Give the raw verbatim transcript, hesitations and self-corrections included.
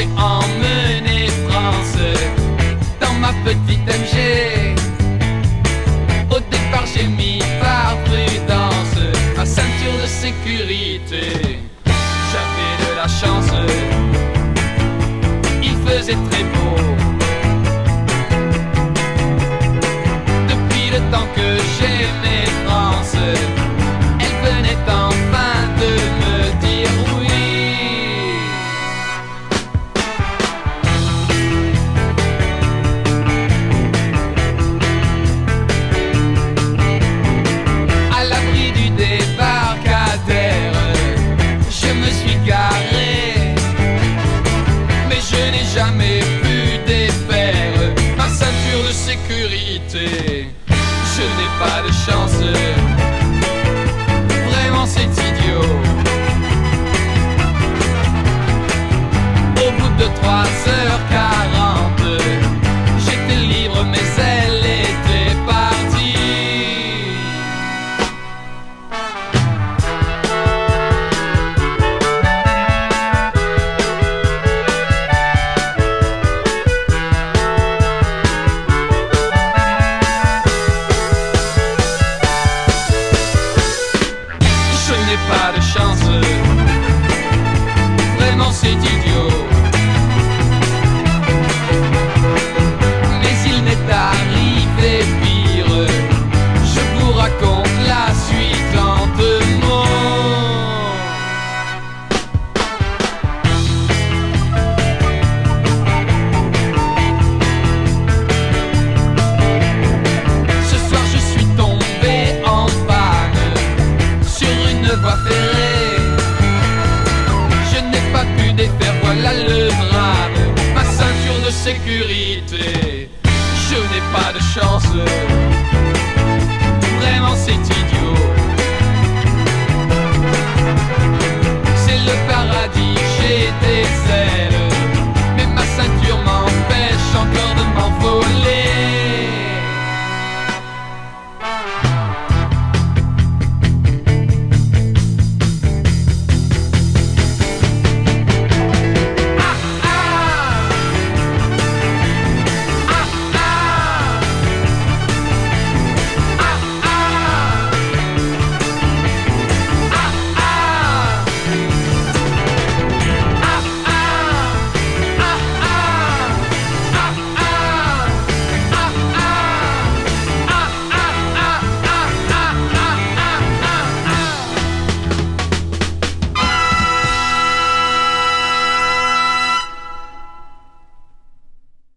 j'ai emmené France dans ma petite M G. Au départ j'ai mis par prudence ma ceinture de sécurité. J'avais de la chance, il faisait très beau. Depuis le temps que j'aimais France, elle venait enfin de me dire oui. À l'abri du débarcadère, je me suis garé, mais je n'ai jamais pu défaire ma ceinture de sécurité. Je n'ai pas de chance,